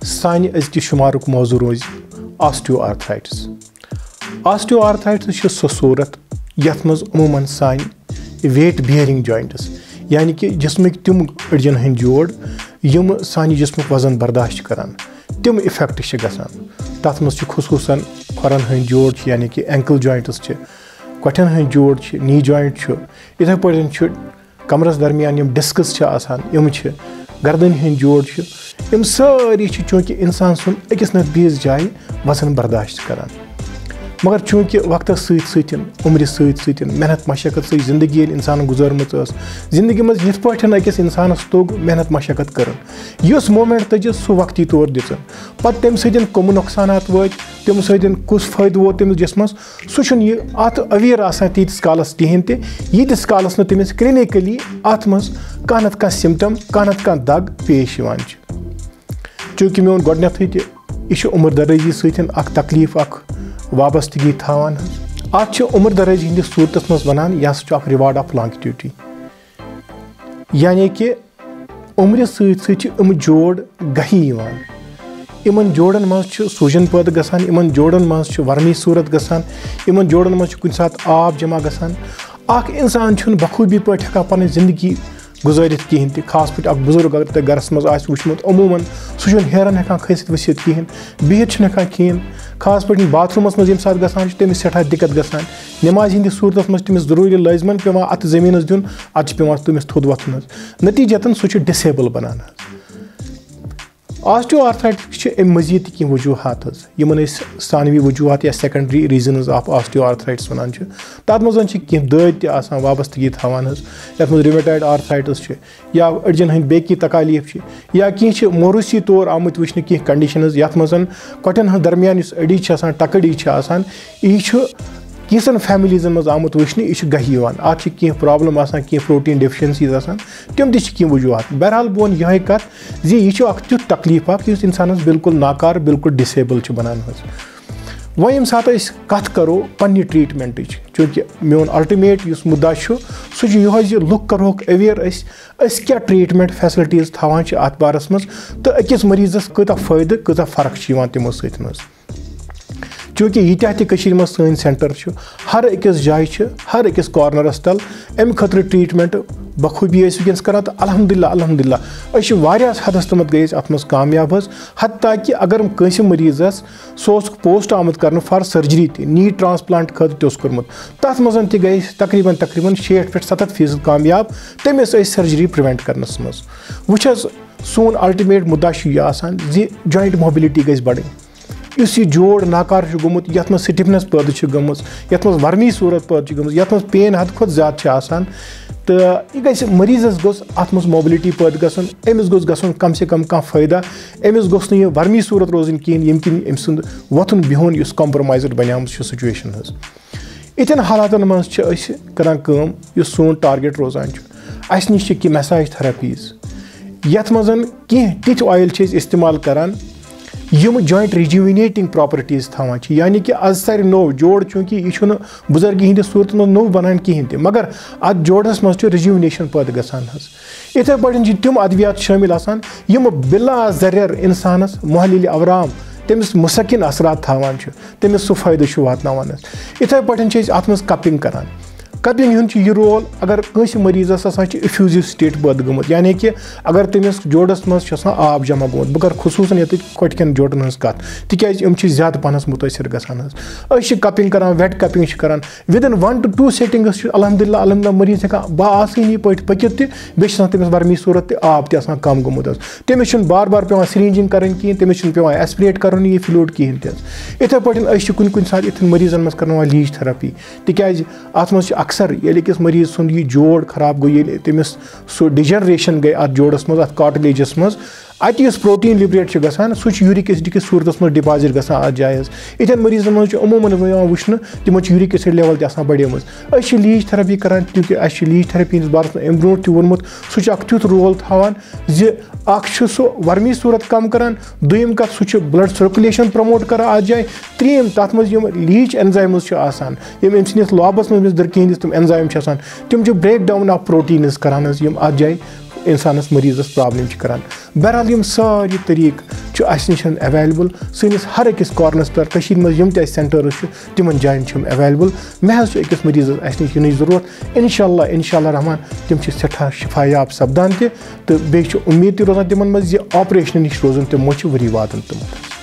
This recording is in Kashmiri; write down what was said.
सानि अजकि शुमारुक मौजू रोज osteoarthritis. Osteoarthritis छ सो सूरत यथ मज अमूमन सानि वेट बियरिंग जॉइंट्स यानी कि जिस्मिक तिम अड़जन हंद जोड़ यम सानि जिस्मुक वजन बर्दाश्त करान तिम इफेक्ट छ गसान तथ मज छ खुसूसन खोरन हंद जोड़ यानी कि एंकल जॉइंट्स छ कोठन हंद जोड़ छ नी जॉइंट छ इथे पड़न छ कमरस दरमियान यम डिस्कस छ आसान यम छ गर्दन हंद जोड़ छ यम सारी छ चूंकि इंसान सुन अकिस नत बीस जाय वजन बर्दाश्त करान मगर चूंकि वक्त सतन उम्र सतन मेहनत मशक्कत सही जिंदगी इंसान गुजरमत जिंदगी मज यथ पाठन अकिस इंसानस तोग मेहनत मशक्कत करन युस मोमेंट तज सह वक्ती तौर दिसन पत तम सदन कम नुकसानात वात तम सदन कुछ फायदे वोत तमिस जिस्मस सह अत अवेयर आसान तीतिस कालस कहें ते यीतिस कालस न तमिस क्लिनिकली अत मज कह नत कह सिम्टम कह नत कह दग पेश यवान चूंकि मे गोडनेथै ते यह उम्र दराजी सतन अख तकलीफ अख वाबस्तगी थावान अत उम्र दराजी हंदिस सूरतस मज वनान यह अख रिवार्ड ऑफ लॉन्गिट्यूटी यानी कि उम्र सत जोड़ गही इन जोड़न मज सूजन पैदा गसान इन जोड़न मज वर्मी सूरत गसान इन जोड़न मज कुछ सात आब जमा गसान अख इंसान बखूबी पे हेका पन जिंदगी गुजारित कहें ते खास पे बुजुर्ग अगर तुम गरस मज वुचमुत अमूमन सह हेरन हेकान खसित वसित कहें बिहित हेकान कहें खास पे बाथरूमस मज सात गसान तमिस सठा दिक्कत गसान नमाज हंदिस सूरत मज तमिस जरूरी लाजमन पे अत जमीनस दिन अत पे तमिस थोद वथन नतीजतन सह डिसेबल बनान ऑस्टियोआर्थराइटिस अम मजीद कह वजूहत यमन सानवी वजूहत या सेकेंडरी रीजनस ऑफ ऑस्टियोआर्थराइटिस वनान तथ मज कह दाद वाबस्तगी थावान यथ मज रिमेटॉइड आर्थराइटिस या अड़जन हंद बेकी तकालीफ या कह मोरूसी तौर आमुत वुचन कह कंडीशनस यथ मज कोटन हंद दरमियान अड़ी टकड़ी यह कैसन फैमिलीजन मज आमुत वुचन यह गही अत कह प्रॉब्लम कह प्रोटीन डेफिशिएंसीज तम तह वजूहत बहरहाल बह वन यह कत यह तुथ तकलीफ इस इंसानस बिल्कुल नाकार बिल्कुल डिसेबल बनान वह यम सात कत करो पन्ने ट्रीटमेंट चूँकि मोन अल्टिमेट इस मुद्दा सह यह लुक करोक अवेयर क्या ट्रीटमेंट फैसिलिटीज थावान अत बारस मज तो अकिस मरीजस कता फायदे कता फर्क तमो सत चूँकि यीत्या तह मज सन सेंटर हर अकिस जाय हर अकिस कॉर्नरस तल अम खतर ट्रीटमेंट बखूबी वस करान तो अल्हम्दुलिल्लाह वारियास हदस तमत गई अत मज कामयाब हत्ता कि अगर कंस मरीजस सह पोस्ट आमुत कर फॉर सर्जरी नी ट्रांसप्लांट खतर तोर्मुत तथ मज गई तकरीबन 60 पे 70% कामयाब तमिस सर्जरी प्रिवेंट करनस मज वुच सोन अल्टिमेट मुद्दा जॉइंट मोबिलिटी गई बढ़ इस यह जोड़ नाकार गोमुत यथ मज स्टिफनेस पैदा गमज यथ मज वर्मी सूरत पैदा गमज यथ मज पेन हद खुद ज्यादा तो यह गई मरीजस गोस अत मज मोबिलिटी पैदा गसन अमिस गोस गसन कम से कम कह फायदा अमिस गोस नह वर्मी सूरत रोजन कहें यम किन अम सुंद वथुन बिहुन इस कॉम्प्रोमाइज्ड बनियाम सिचुएशन इतन हालातन मज करान सोन टारगेट रोजान अस नश कि मसाज थेरेपीज यथ मज कह तिथ ऑयल इस्तेमाल करान यम जॉइंट रिजुविनेटिंग प्रॉपर्टीज थावान यानी कि आज सर नो जोड़ चूँकि यह बुजुर्गी हंदिस सूरत मज नो बनान कहें ते मगर अत जोड़स मज रिजुविनेशन पैदा गसान इथे पे तम अद्वियात शामिल आसान यम बिला ज़रर इंसानस मुहलिल अवराम तमिस मुसकिन असरात थावान तमिस सह फायदे वातनावान इथे पे अत मज कपिंग करान कपिंग हूँ यह रोल अगर कंस मरीजस इफ्यूजिव स्टेट पैदा गमुत यानी कि अगर तमिस जोड़स मज आब जमा गोमुत बह कर खसूसन ये कोटकन जोड़न हज कत तिम ज्यादा पहनस मुतासर गसान कपिंग करान वेट कपिंग करान विदिन 1 to 2 सेटिंग्स अल्हम्दुलिल्लाह मरीज हेकान बासानी पे पकित तमिस वर्मी सूरत आब तम कम गोमुत तमिस बार बार पे सिरिंजिंग करें कहें तमिस पे एस्पिरेट कर यह फ्लूड कहें इथे पे कुन सात इतन मरीजन मज कर लीच थेरेपी तिज अत मज अक्सर ये किस मरीज सुन यह जोड़ खराब गो ये तमिस सो डिजनरेशन गई अत जोड़स मज अत कार्टिलेजस मज अत प्रोटीन लिबरेट गसान सह यूरिक एसिड किस सूरत मज डिपॉजिट गसान अत जाय इतन मरीजन मज अमूमन वुचन तमो यूरिक एसिड लेवल तक बढ़ेम लीच थेरेपी करान क्योंकि लीच थेरेपी हंदिस बारस अम ब्रो वोनमुत सह तुथ रोल थावान सह वर्मी सूरत कम करान दुयम कत सह ब्लड सर्कुलेशन प्रमोट कर अत जाय त्रीम तथ मज लीच एंजाइम्स यम अम सस लॉबस मज दरकी हंदिस तम एंजाइम तम ब्रेक डाउन ऑफ प्रोटीन करान अत जाय इंसानस मरीजस प्रॉब्लम करान बहरहाल यम सारी तरीक چھُ اَسہِ نِش ایویلیبل سٲنِس ہر أکِس کارنَس پٮ۪ٹھ کٔشیٖرِ منٛز یِم تہِ اَسہِ سینٹٲرٕس چھِ تِمن جایَن چھِ یِم ایویلیبل مےٚ حظ چھُ أکِس مٔریٖزَس اَسہِ نِش یِنٕچ ضروٗرت اِنشاء اللہ رحمان تِم چھِ سٮ۪ٹھاہ شِفایاب سَپدان تہِ تہٕ بیٚیہِ چھُ اُمید تہِ روزان تِمن منٛز زِ آپریشنہٕ نِش روزن تِم مۄچہِ ؤری واتن تِمن